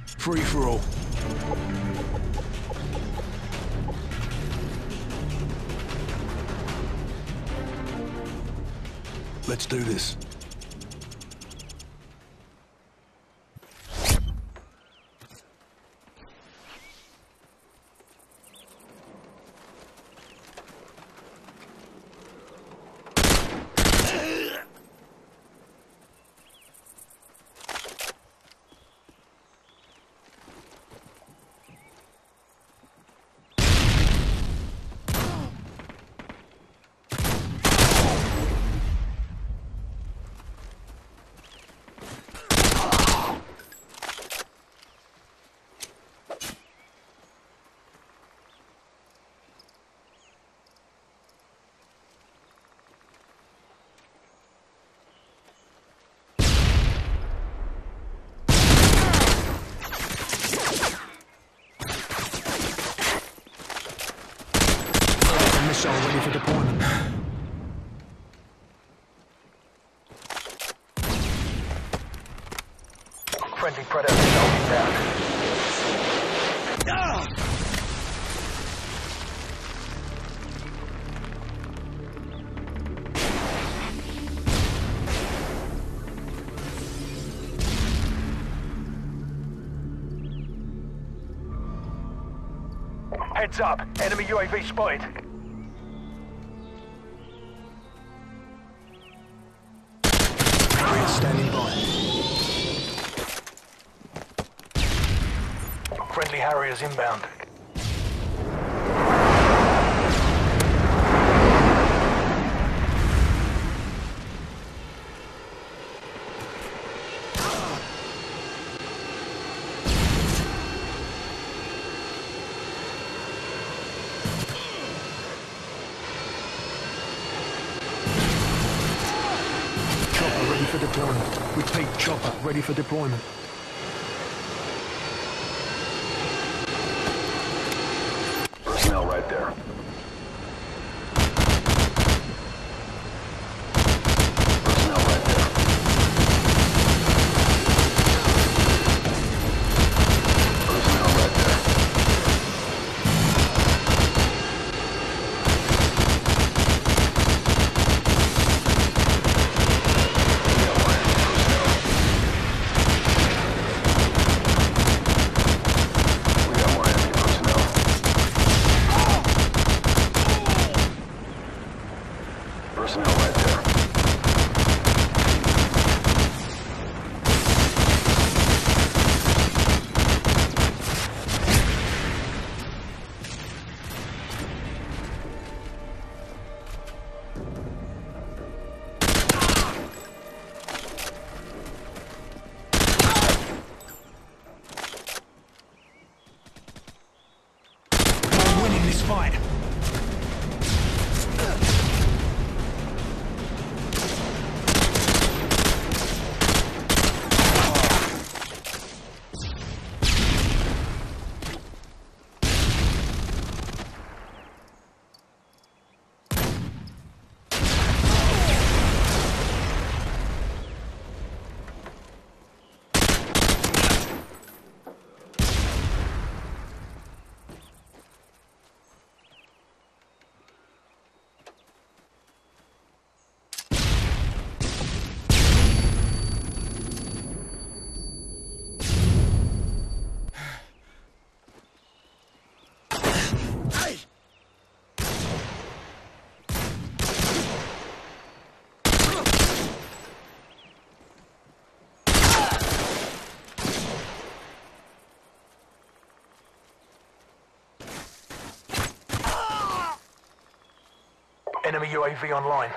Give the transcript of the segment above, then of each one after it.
Free for all. Let's do this. Missile ready for deployment. Friendly Predator missile inbound. Heads up, enemy UAV spotted. Standing by. Friendly Harriers inbound. Chopper ready for deployment. Repeat, chopper ready for deployment. Personnel right there. Personnel right there. Personnel right there. Personnel right there. We're winning this fight. Enemy UAV online.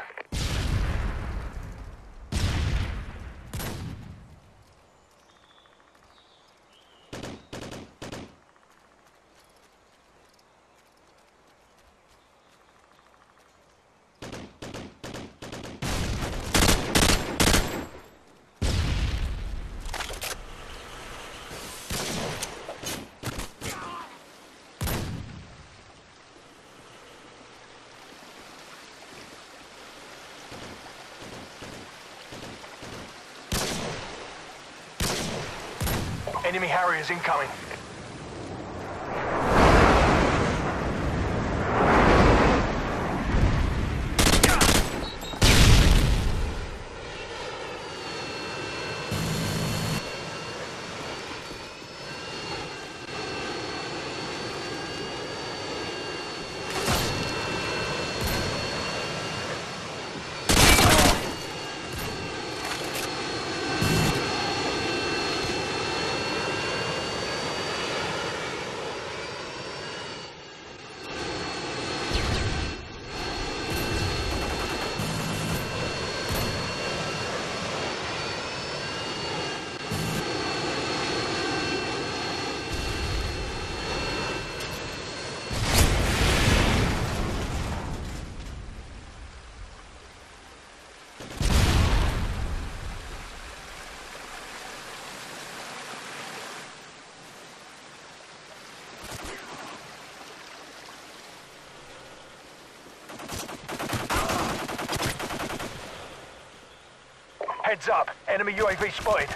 Enemy Harriers incoming. Heads up, enemy UAV spotted.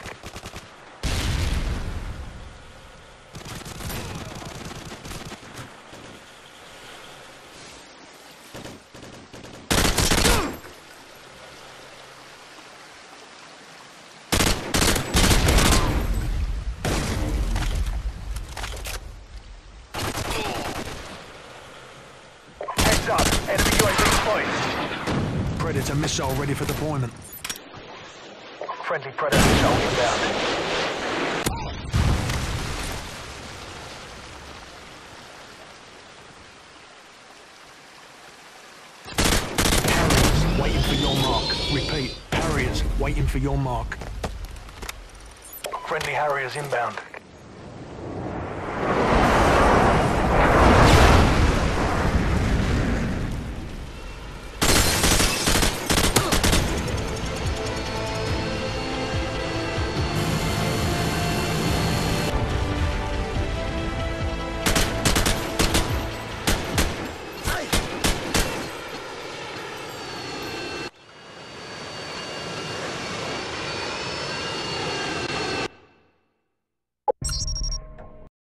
Heads up, enemy UAV spotted. Predator missile ready for deployment. Friendly Predator missile inbound. Harriers waiting for your mark. Repeat, Harriers waiting for your mark. Friendly Harriers inbound.